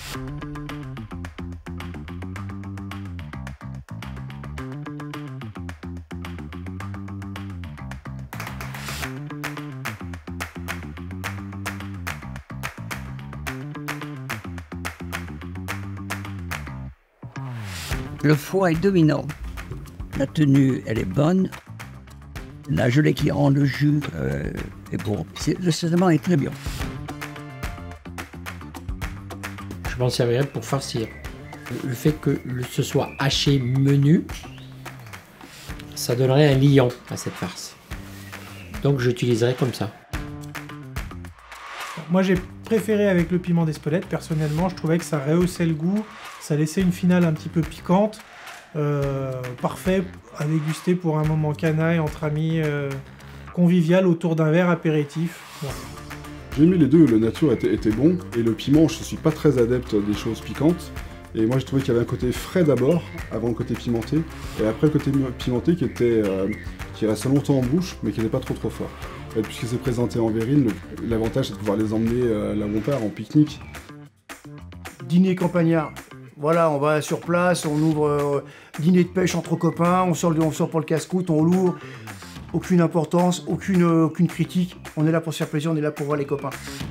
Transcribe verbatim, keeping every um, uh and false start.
Le foie est dominant. La tenue, elle est bonne. La gelée qui rend le jus euh, est bon. Le saumon est très bien. Je m'en servirai pour farcir. Le fait que ce soit haché menu, ça donnerait un liant à cette farce. Donc j'utiliserai comme ça. Moi j'ai préféré avec le piment d'Espelette, personnellement, je trouvais que ça rehaussait le goût, ça laissait une finale un petit peu piquante, euh, parfait à déguster pour un moment canaille entre amis, euh, convivial autour d'un verre apéritif. Ouais. J'ai aimé les deux, le nature était, était bon, et le piment, je suis pas très adepte des choses piquantes, et moi j'ai trouvé qu'il y avait un côté frais d'abord, avant le côté pimenté, et après le côté pimenté qui était euh, qui restait longtemps en bouche, mais qui n'était pas trop trop fort. Et puisque c'est présenté en verrine, l'avantage c'est de pouvoir les emmener euh, là où on part, en pique-nique. Dîner campagnard, voilà, on va sur place, on ouvre euh, dîner de pêche entre copains, on sort, on sort pour le casse-croûte, on l'ouvre, aucune importance, aucune, euh, aucune critique, on est là pour se faire plaisir, on est là pour voir les copains.